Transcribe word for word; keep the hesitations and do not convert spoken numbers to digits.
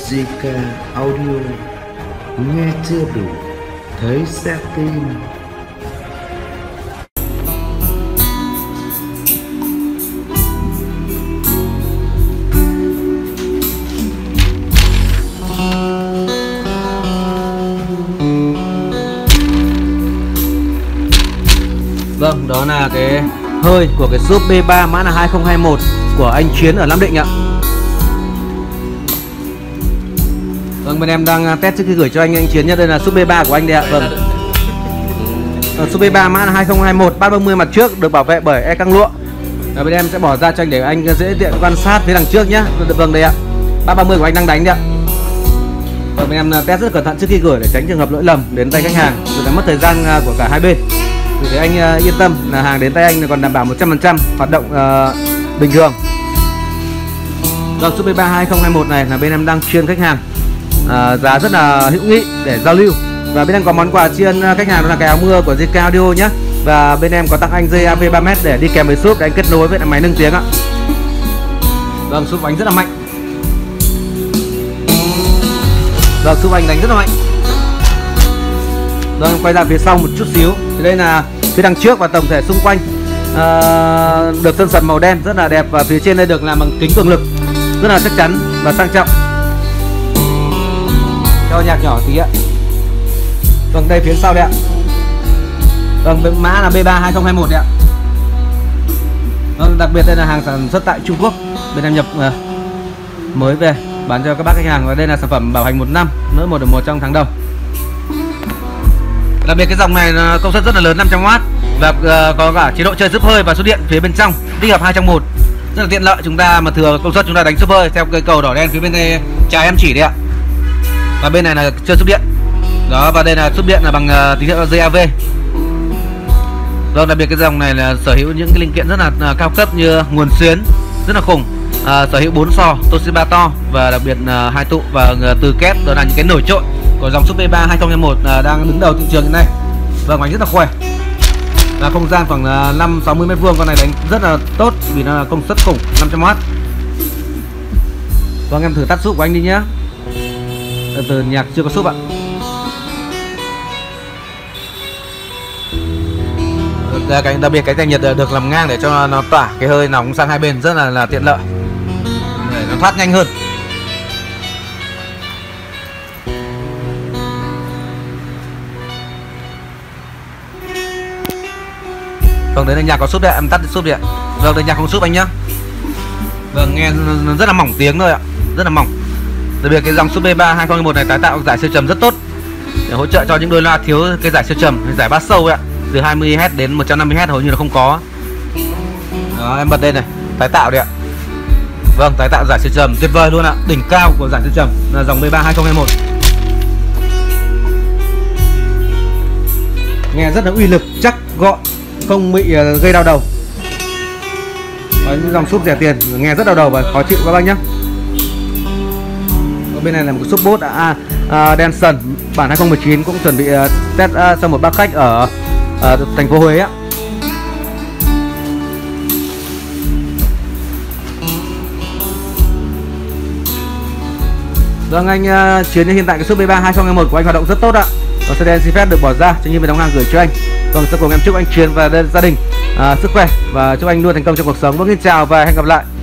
giê ca Audio. Nghe chưa đủ, thấy sẽ tin. Vâng, đó là cái hơi của cái súp B ba mã là hai không hai mốt của anh Chiến ở Nam Định ạ. Vâng, bên em đang test trước khi gửi cho anh anh Chiến nhé. Đây là súp B ba của anh đây ạ. Vâng. Súp B ba mã là hai không hai mốt, bát ba mươi mặt trước được bảo vệ bởi e căng lụa. Và bên em sẽ bỏ ra cho anh để anh dễ tiện quan sát phía đằng trước nhé. Vâng, đây ạ. Bát ba mươi của anh đang đánh đấy ạ. Vâng, bên em test rất cẩn thận trước khi gửi để tránh trường hợp lỗi lầm đến tay khách hàng, rồi mất thời gian của cả hai bên. Thì anh yên tâm là hàng đến tay anh còn đảm bảo một trăm phần trăm hoạt động uh, bình thường. Vâng, súp B ba hai không hai mốt này là bên em đang chuyên khách hàng uh, giá rất là hữu nghị để giao lưu. Và bên em có món quà tri ân khách hàng đó là cái áo mưa của giê ca Audio nhé. Và bên em có tặng anh dây a vê ba mét để đi kèm với súp để anh kết nối với máy nâng tiếng ạ. Vâng, súp đánh rất là mạnh. Vâng, súp anh đánh rất là mạnh. Vâng, quay ra phía sau một chút xíu. Thì đây là phía đằng trước và tổng thể xung quanh uh, được sơn sần màu đen rất là đẹp. Và phía trên đây được làm bằng kính cường lực rất là chắc chắn và sang trọng. Cho nhạc nhỏ tí ạ. Vâng, đây phía sau đây ạ. Vâng, mã là B ba hai không hai mốt đấy ạ. Vâng, đặc biệt đây là hàng sản xuất tại Trung Quốc. Bên em nhập uh, mới về bán cho các bác khách hàng. Và đây là sản phẩm bảo hành một năm, nữa một được một trong tháng đầu. Đặc biệt cái dòng này công suất rất là lớn, năm trăm oát. Và uh, có cả chế độ chơi súp hơi và sút điện phía bên trong, tích hợp hai trong một. Rất là tiện lợi, chúng ta mà thừa công suất chúng ta đánh súp hơi theo cây cầu đỏ đen phía bên đây trái em chỉ đấy ạ. Và bên này là chơi súp điện. Đó, và đây là súp điện là bằng uh, tín hiệu dây a vê. Vâng, đặc biệt cái dòng này là sở hữu những cái linh kiện rất là uh, cao cấp như nguồn xuyến rất là khủng, uh, sở hữu bốn sò Toshiba to và đặc biệt uh, hai tụ và uh, từ kép, đó là những cái nổi trội của dòng súp B ba hai không hai mốt uh, đang đứng đầu thị trường hiện nay. Vâng, đánh rất là khỏe. Và không gian khoảng uh, năm sáu mươi mét vuông, con này đánh rất là tốt vì nó là công suất khủng năm trăm oát. Vâng, em thử tắt súp của anh đi nhé. Từ từ, nhạc chưa có súp ạ. Cái đặc biệt cái tản nhiệt được làm ngang để cho nó tỏa cái hơi nóng sang hai bên, rất là là tiện lợi để nó thoát nhanh hơn. Vâng, đấy là nhạc có súp đấy, em tắt súp đi ạ. Vâng, đây nhạc không súp anh nhá. Vâng, nghe nó rất là mỏng tiếng thôi ạ, rất là mỏng. Đặc biệt cái dòng súp B ba hai không hai mốt này tái tạo giải siêu trầm rất tốt để hỗ trợ cho những đôi loa thiếu cái giải siêu trầm, giải bass sâu ạ. Từ hai mươi héc đến một trăm năm mươi héc hầu như là không có. Đó, em bật đây này, tái tạo đấy ạ. Vâng, tái tạo giải siêu trầm tuyệt vời luôn ạ, đỉnh cao của giải siêu trầm là dòng B ba hai không hai mốt. Nghe rất là uy lực, chắc gọn, không bị gây đau đầu. Có những dòng súp rẻ tiền nghe rất đau đầu và khó chịu các bác nhé. Ở bên này là một súp bốt à, à, Denson bản hai không một chín cũng chuẩn bị uh, test uh, cho một bác khách ở uh, thành phố Huế á. Vâng, anh uh, Chiến hiện tại cái súp B ba hai không hai mốt của anh hoạt động rất tốt ạ. Và sẽ xin phép được bỏ ra cho nhân viên đóng hàng gửi cho anh. Vâng, sau cùng em chúc anh Chiến và gia đình uh, sức khỏe và chúc anh luôn thành công trong cuộc sống. Vâng, xin chào và hẹn gặp lại.